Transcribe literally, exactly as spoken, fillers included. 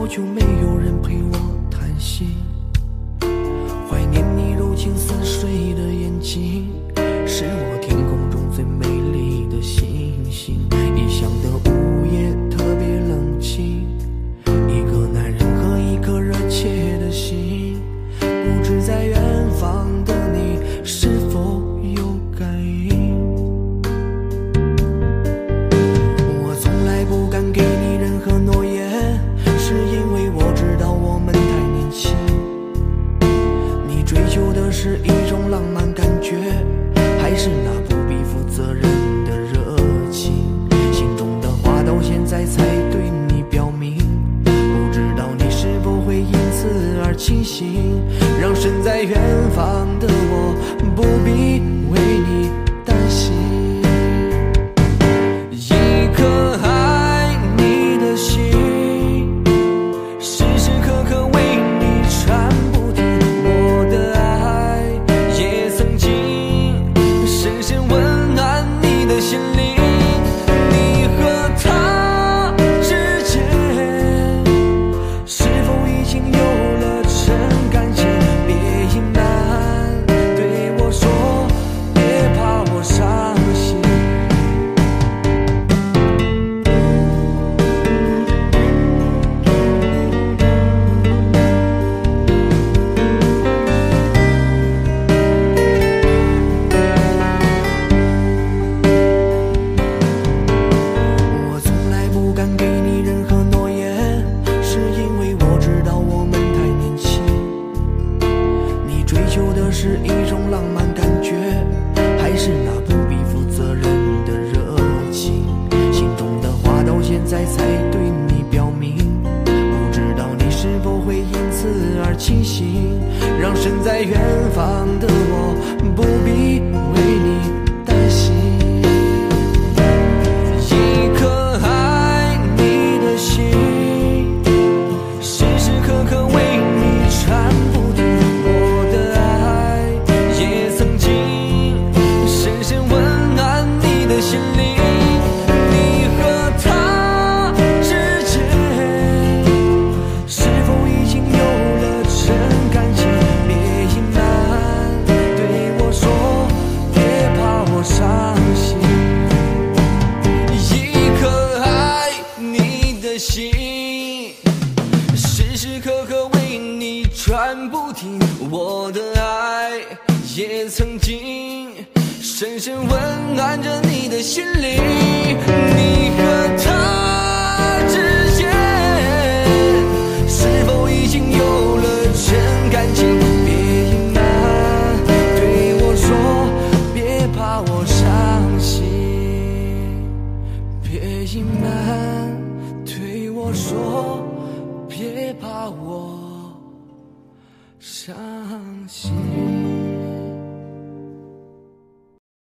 好久没有人陪我谈心，怀念你柔情似水的眼睛，是我天空中最美丽的星星。异乡的午夜特别冷清，一个男人和一颗热切的心，不知在远方的你是否有感应。我从来不敢给你任何诺言，是因为我知道我们太年轻。你追求的是一种浪漫感觉，还是那不必负责任的热情？心中的话到现在才对你表明，不知道你是否会因此而清醒，让身在远方的我不必为你担心。一颗爱你的心，时时刻刻为你传不停，我的爱也曾经深深温暖你的心灵。你和他之间是否已经有了真感情？别隐瞒，对我说，别怕我伤心。我从来不敢给你任何诺言，是因为我知道我们太年轻。你追求的是一种浪漫感觉，还是那不必负责任的热情？心中的话到现在才对你表明，不知道你是否会因此而清醒，让身在远方的我不必为你担心。一颗爱你的心，时时刻刻为你传不停，我的爱也曾经深深温暖你的心灵。你和他之间是否已经有了真感情？别隐瞒，对我说，别怕我伤心。一颗爱你的心，时时刻刻为你传不停，我的爱也曾经深深温暖着你的心灵。你和他之间是否已经有了真感情？别隐瞒，对我说，别怕我伤心。别隐瞒，对我说，别怕我伤心。